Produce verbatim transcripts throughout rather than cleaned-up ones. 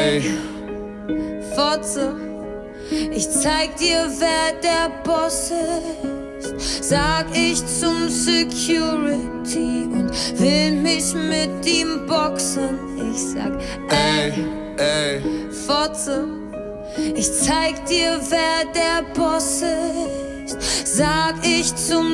ey, Fotze, ich zeig dir, wer der Boss ist. Sag ich zum Security und will mich mit ihm boxen. Ich sag, ey, ey, Fotze, ich zeig dir, wer der Boss ist. Sag ich zum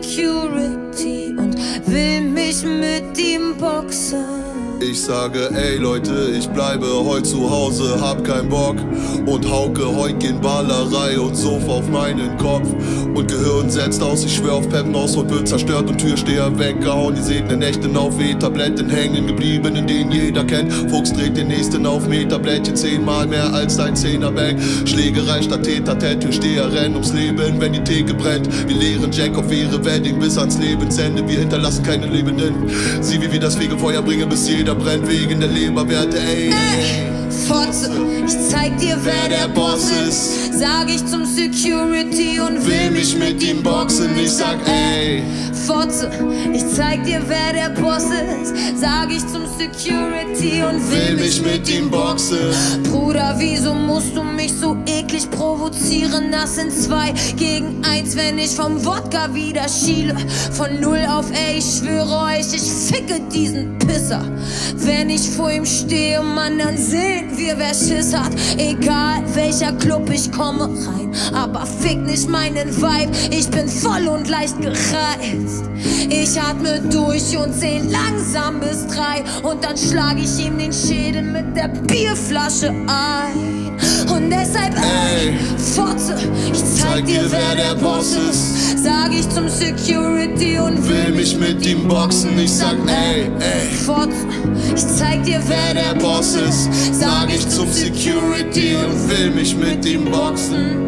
Security und will mich mit ihm boxen. ich sage, ey Leute, ich bleibe heut zu Hause, hab keinen Bock. Und Hauke, heut gehen Ballerei und Sofa auf meinen Kopf. Und Gehirn setzt aus, ich schwör auf Peppenhaus und wird zerstört und Türsteher weggehauen. Ihr seht ne Nächten auf E-Tabletten hängen geblieben, in denen jeder kennt. Fuchs dreht den nächsten auf Metablättchen, zehnmal mehr als dein Zehnerback. Schlägerei statt Täter, Türsteher rennen ums Leben, wenn die Theke brennt. Wir lehren Jack auf ihre Wedding bis ans Lebensende. Wir hinterlassen keine Lebenden. Sieh, wie wir das Fegefeuer bringen, bis jeder brennt wegen der Leberwerte, ey. Ey, Fotze, ich zeig dir, wer der Boss ist. Sag ich zum Security und will mich mit ihm boxen. Ich sag, ey, Fotze, ich zeig dir, wer der Boss ist. Sag ich zum Security und will mich mit ihm boxen. Bruder, wieso musst du mich so eklig provozieren? Das sind zwei gegen eins, wenn ich vom Wodka wieder schiele. Von null auf ey, ich schwöre euch, ich ficke diesen Pisser. Wenn ich vor ihm stehe, Mann, dann sehen wir, wer Schiss hat. Egal welcher Club, ich komme rein, aber fick nicht meinen Vibe. Ich bin voll und leicht gereizt. Ich atme durch und zähl langsam bis drei. Und dann schlag ich ihm den Schädel mit der Bierflasche ein. Und deshalb, ey, Fotze, ich zeig dir, wer der Boss ist. Sag ich zum Security und will mich mit ihm boxen. Ich sag, ey, ey, Fotze, ich zeig dir, wer der Boss ist. Sag ich zum Security und will mich mit ihm boxen.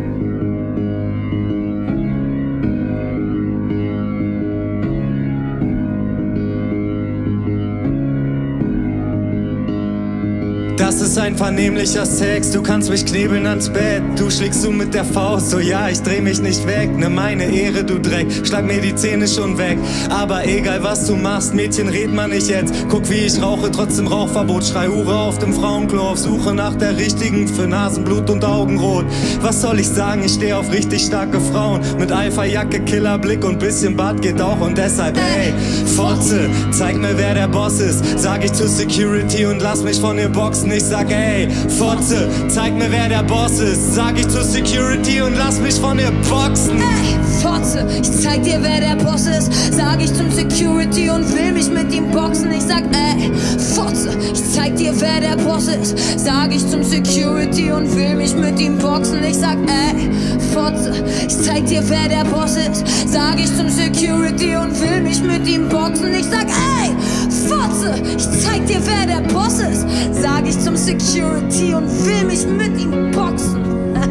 Das ist ein vernehmlicher Sex, du kannst mich knebeln ans Bett. Du schlägst du mit der Faust, so ja, ich dreh mich nicht weg. Ne, meine Ehre, du Dreck, schlag mir die Zähne schon weg. Aber egal was du machst, Mädchen, red man nicht jetzt. Guck wie ich rauche, trotzdem Rauchverbot. Schrei Hure auf dem Frauenklo, auf Suche nach der richtigen für Nasenblut und Augenrot. Was soll ich sagen, ich steh auf richtig starke Frauen. Mit Alpha-Jacke, Killerblick und bisschen Bart geht auch. Und deshalb, ey, Fotze, zeig mir wer der Boss ist. Sag ich zur Security und lass mich von ihr boxen. Ich sag, ey, Fotze, zeig mir wer der Boss ist. Sag ich zur Security und lass mich von ihr boxen. Ey, Fotze, ich zeig dir, wer der Boss ist. Sag ich zum Security und will mich mit ihm boxen. Ich sag, ey, Fotze, ich zeig dir, wer der Boss ist. Sag ich zum Security und will mich mit ihm boxen. Ich sag, ey, Fotze, ich zeig dir, wer der Boss ist. Sag ich zum Security und will mich mit ihm boxen. Ich sag, ey, Fotze, ich zeig dir, wer der Boss ist. Sag ich zum Security und will mich mit ihm boxen.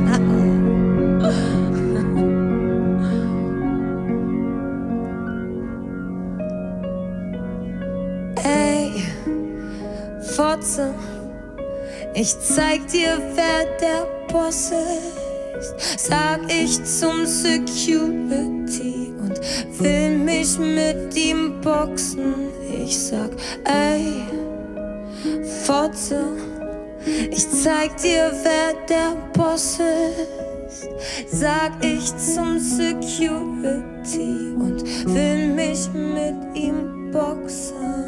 Ey, Fotze, ich zeig dir, wer der Boss ist. Sag ich zum Security und will mich mit ihm boxen. Ich sag, ey, Fotze, ich zeig dir, wer der Boss ist. Sag ich zum Security und will mich mit ihm boxen.